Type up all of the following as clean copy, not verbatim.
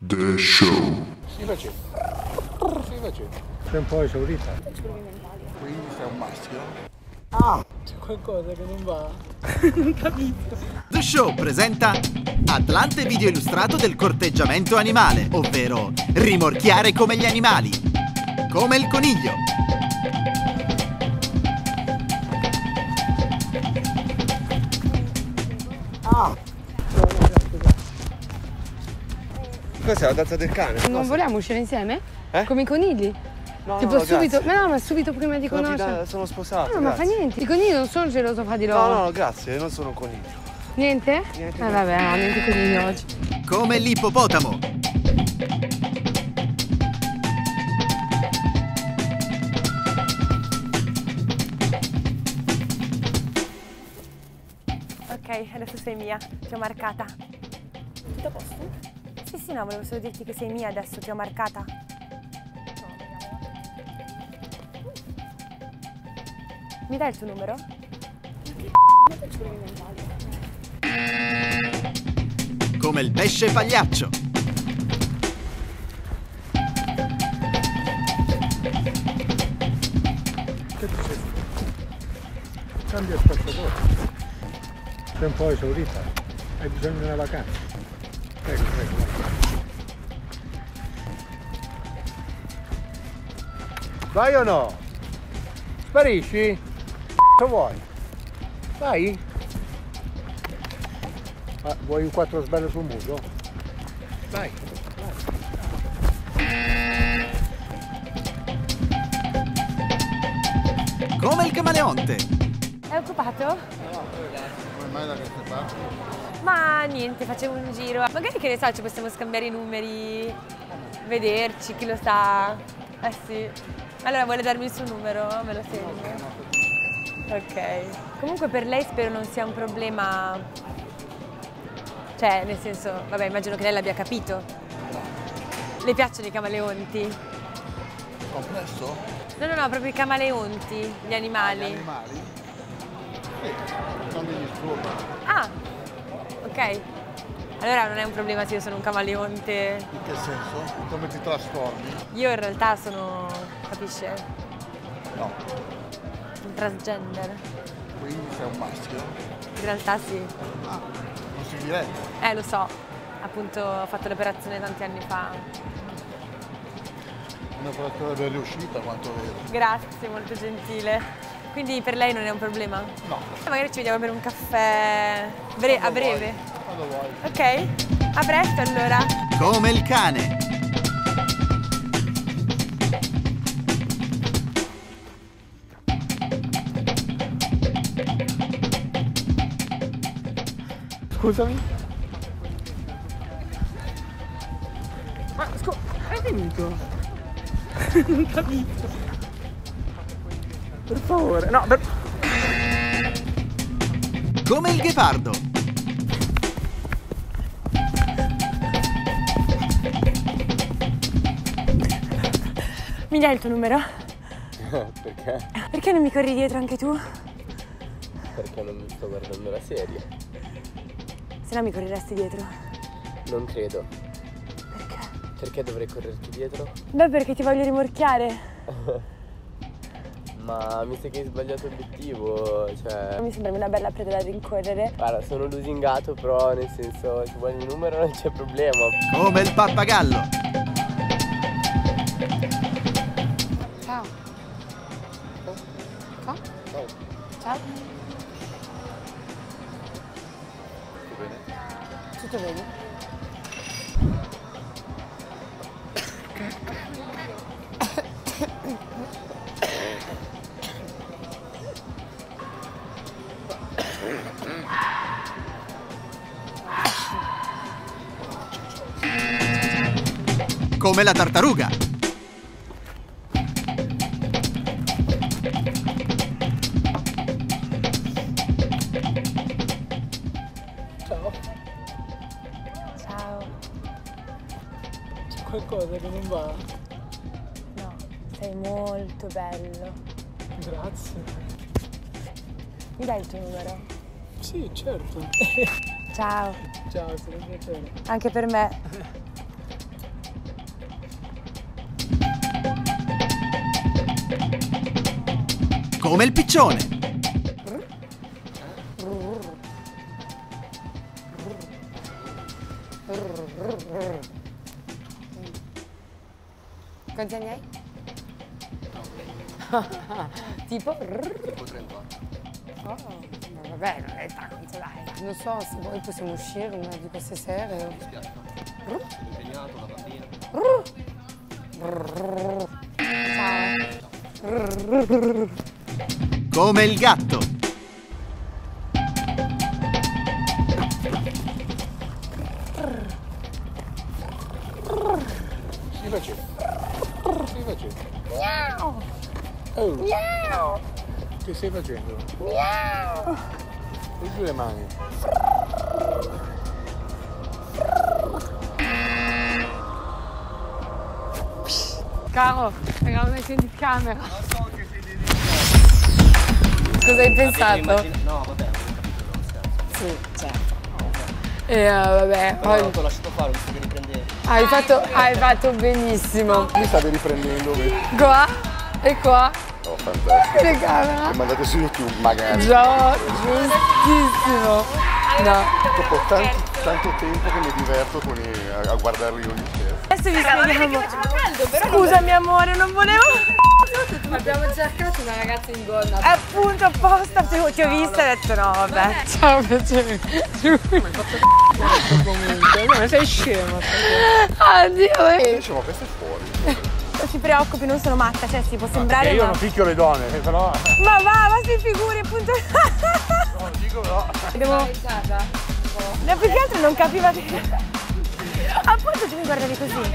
The Show. Si faceva. Sei un po' esaurita. Quindi sei un maschio? Ah! C'è qualcosa che non va. Non capisco. The Show presenta Atlante video illustrato del corteggiamento animale, ovvero rimorchiare come gli animali, come il coniglio. Ah! Cos'è la danza del cane? Non vogliamo uscire insieme? Eh? Come i conigli? No, tipo no, subito. grazie. Ma no, ma subito prima di conoscere. Sono sposato. No, ma fa niente. I conigli non sono geloso fra di loro. No, no, grazie, non sono un coniglio. Niente? Niente. Vabbè, no, niente conigli oggi. Come l'ippopotamo. Ok, adesso sei mia, ti ho marcata. Tutto a posto? Sì, no, volevo solo dirti che sei mia adesso, ti ho marcata. Mi dai il tuo numero? Come il pesce pagliaccio. Che dici? Cambia spettatore. Sei un po' esaurita. Hai bisogno di una vacanza. Prego, prego. Vai o no? Sparisci? Cosa vuoi? Vai? Ah, vuoi un 4 sbelle sul muso? Vai. Come il camaleonte. È occupato? Come mai da queste parti? Ma niente, facevo un giro. Magari che ne so, ci possiamo scambiare i numeri, vederci, chi lo sa. Eh sì. Allora vuole darmi il suo numero? Me lo segno. Ok. Comunque per lei spero non sia un problema. Cioè, nel senso, vabbè, immagino che lei l'abbia capito. Le piacciono i camaleonti? Complesso? No, proprio i camaleonti, gli animali. Animali? Sì, non mi disturba. Ah, ok. Allora non è un problema se io sono un camaleonte. In che senso? Come ti trasformi? Io in realtà sono, capisce? No. Un transgender. Quindi sei un maschio? In realtà sì. Ah, non si direbbe. Lo so. Appunto ho fatto l'operazione tanti anni fa. Un'operazione ben riuscita, quanto vedo. Grazie, molto gentile. Quindi per lei non è un problema? No. Magari ci vediamo per un caffè a breve. Quando vuoi. Ok? A presto allora. Come il cane. Scusami. Ma hai finito? Non capisco. Per favore, no, Come il ghepardo. Mi dai il tuo numero? Perché? Perché non mi corri dietro anche tu? Perché non mi sto guardando la serie. Se no mi correresti dietro. Non credo. Perché? Perché dovrei correrti dietro? Beh, perché ti voglio rimorchiare. Ma mi sa che hai sbagliato obiettivo, cioè. Mi sembra una bella preda da rincorrere. Guarda, sono lusingato, però nel senso, se vuoi il numero non c'è problema. Come il pappagallo. Ciao. Ciao. Ciao. Ciao. Tutto bene? Tutto bene? Come la tartaruga. ciao. Ciao. C'è qualcosa che non va? No, sei molto bello. Grazie. Mi dai il tuo numero? Sì, certo. Ciao. Ciao, è stato un piacere. Anche per me. Come il piccione. Quanti anni hai? Tipo? Tipo 38. Oh, vabbè, non è tanto, dai. Non so se poi possiamo uscire una di queste sere. Mi dispiace, no? Sono impegnato, la bambina. Ciao. Come il gatto. Si faceva. Si faceva. Miau. Oh, Miau. che stai facendo? Miau. E giù le mani. Caro, eravamo messi in camera. Cosa hai pensato? No, vabbè, non ho capito, non scherzo. Sì, certo. Vabbè, Però poi ti ho lasciato fare, visto che riprendevi. hai fatto benissimo. Mi state riprendendo, vedi? Qua e qua. Oh, fantastico. Telecamera. E mandate su YouTube, magari. Già, giustissimo. No. Dopo tanto tempo che mi diverto a guardarli ogni sera. Adesso vi spieghiamo. Scusami amore, non volevo. Abbiamo cercato una ragazza in gonna. Appunto apposta, ti ho vista e ho detto no, vabbè. Ciao, piacere. Ma sei scema. Addio. Dicevo, questo è fuori. Non ti preoccupi, non sono matta, cioè si può sembrare. Io ma... non picchio le donne, però. Ma si figuri appunto. No, dico no. Devo. No, più che altro non capiva che. Appunto tu mi guardavi così.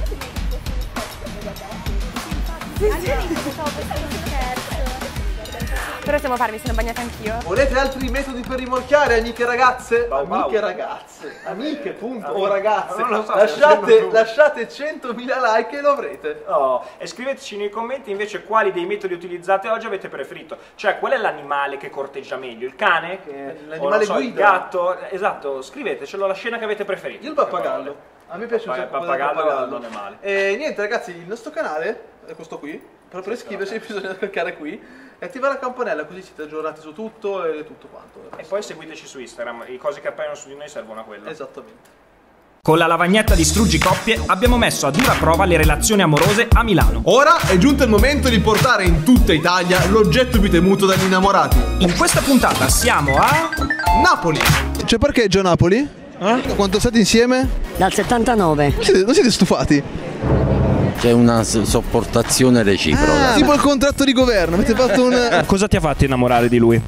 Però stiamo farmi, sono bagnata anch'io. Volete altri metodi per rimorchiare, amiche ragazze? Amiche ragazze, amiche punto o ragazze. Non lo so, lasciate 100.000 like e lo avrete. Oh, e scriveteci nei commenti invece quali dei metodi utilizzati oggi avete preferito. Cioè, qual è l'animale che corteggia meglio? Il cane? L'animale guida? Il gatto? Esatto, scrivetecelo la scena che avete preferito. Io il pappagallo. A me piace un sacco Il pappagallo non è male. E niente ragazzi, il nostro canale è questo qui. Per iscriversi bisogna cliccare qui e attivare la campanella, così siete aggiornati su tutto e tutto quanto. E poi seguiteci su Instagram, le cose che appaiono su di noi servono a quello. Esattamente. Con la lavagnetta di Struggi Coppie abbiamo messo a dura prova le relazioni amorose a Milano. Ora è giunto il momento di portare in tutta Italia l'oggetto più temuto dagli innamorati. In questa puntata siamo a Napoli. C'è parcheggio a Napoli? Quanto state insieme? Dal 79. Non siete stufati? C'è una sopportazione reciproca. Tipo il contratto di governo, avete fatto un... Cosa ti ha fatto innamorare di lui?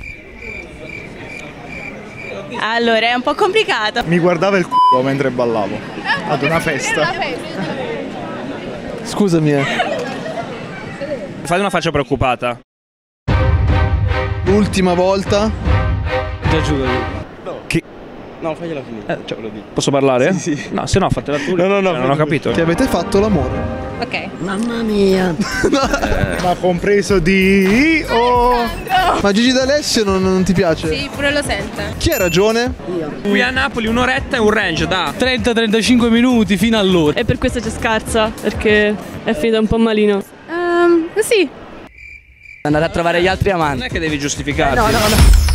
Allora, è un po' complicato. Mi guardava il culo mentre ballavo. Ad una festa. Scusami Fai una faccia preoccupata. L'ultima volta. Già giuro. Che... No, fagliela finire. Posso parlare? Sì. No, se no fatela tu. No, non ho capito. Che avete fatto l'amore. Ok. Mamma mia. Ma compreso di... Ma Gigi D'Alessio non ti piace? Sì, pure lo sente. Chi ha ragione? Qui a Napoli un'oretta è un range da 30-35 minuti fino all'ora. E per questo c'è scarsa, perché è finita un po' malino. Sì. Andate a trovare gli altri amanti. Non è che devi giustificare. No.